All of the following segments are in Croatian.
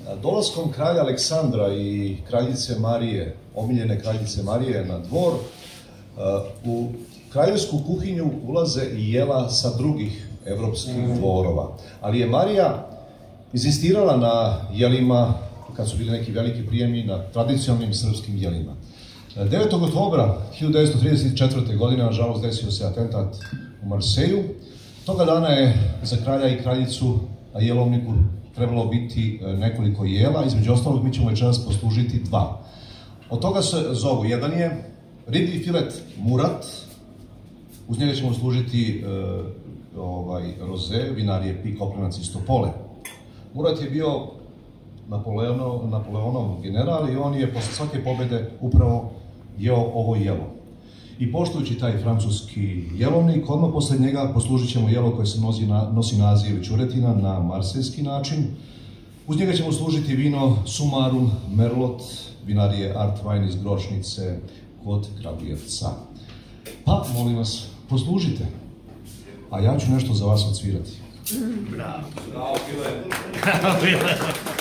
Dolaskom kralja Aleksandra i kraljice Marije, omiljene kraljice Marije na dvor, u kraljevsku kuhinju ulaze i jela sa drugih evropskih dvorova. Ali je Marija insistirala na jelima, kad su bili neki veliki prijemi, na tradicionalnim srpskim jelima. 9. oktobra 1934. godine, nažalost, desio se atentat u Marseju. Toga dana je za kralja i kraljicu na jelovniku trebalo biti nekoliko jela, između ostalog mi ćemo večeras poslužiti dva. Od toga se zovu, jedan je riblji filet Murat, uz njega ćemo služiti roze, vinarije Pik, Oplenac i Stopole. Murat je bio Napoleonov general i on je posle svake pobede upravo jeo ovo jelo. I poštujući taj francuski jelovnik, odmah posle njega poslužit ćemo jelo koje se nosi naziv ćuretina na marsejski način. Uz njega ćemo služiti vino Sumarum Merlot, vinarije Art Wine iz Grošnice kod Kragujevca. Pa, molim vas, poslužite, a ja ću nešto za vas odsvirati. Bravo. Bravo, Pile.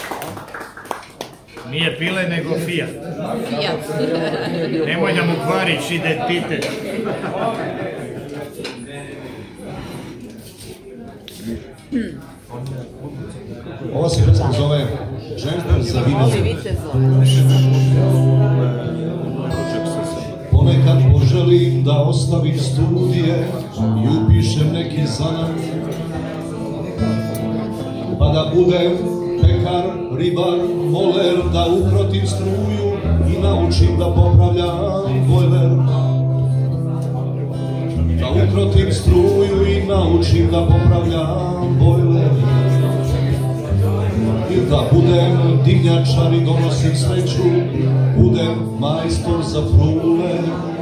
Nije Pile, nego Fijat. Fijat. Nemoj da mu kvariš identitet. Ova se pesma zove Žena za vino. Ponekad poželim da ostavim studije i upišem neki zanat, pa da budem pekar, ribar, moler, da ukrotim struju i naučim da popravljam bojler. Da ukrotim struju i naučim da popravljam bojler. I da budem divnjačar i donosim sreću, budem majstor za frule.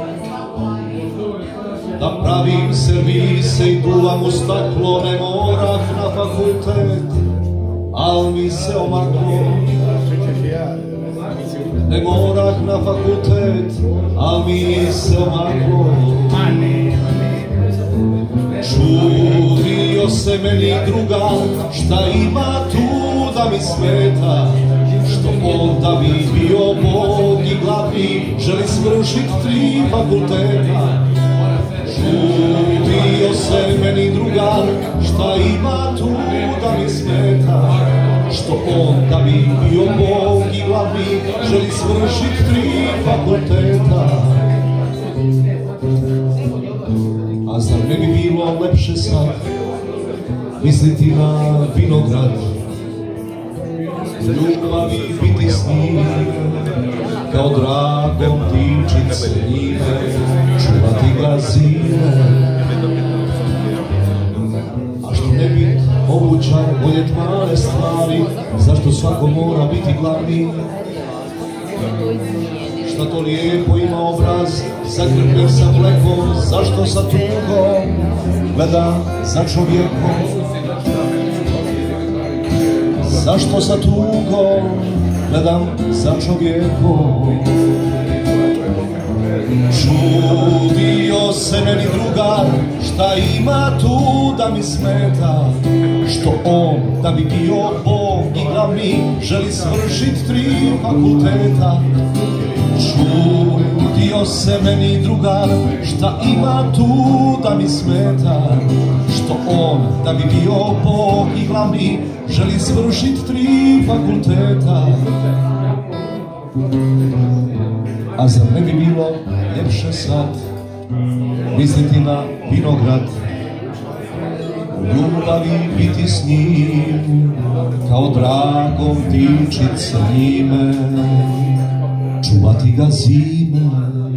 Da pravim servise i duvam u staklo, ne moram na fakultet, al mi se omaklo. Ne moram na fakultet, al mi se omaklo. Čudio se meni druga, šta ima tu da mi smeta, što on da bi bio Bog i glavni, želi svršit 3 fakulteta. Čudio se meni druga, šta ima tu da mi smeta, što on da bi bio Bog i glavni, želi svršit 3 fakulteta. A zar ne bi bilo lepše sad misliti na vinograd, ljubavi biti s njim, kao dragom dičit se njime, čuvati ga zime. A što ne bit obućar, voljet male stvari, zašto svako mora biti glavni? Šta to lijepo ima obraz, zakrpljen sa mlekom, zašto sa tugom gleda za čovjekom? Zašto sa tugom gledam za čovjekom? Čudio se meni drugar, šta ima tu da mi smeta, što on da bi bio Bog i glavni, želi svršit 3 fakulteta. Čudio se meni drugar, šta ima tu da mi smeta, što on da bi bio Bog i glavni, želi svršit 3 fakulteta. A zar ne bi bilo ljepše sad misliti na vinograd, u ljubavi biti s njim, kao dragom dičit se njime, čuvati ga zime.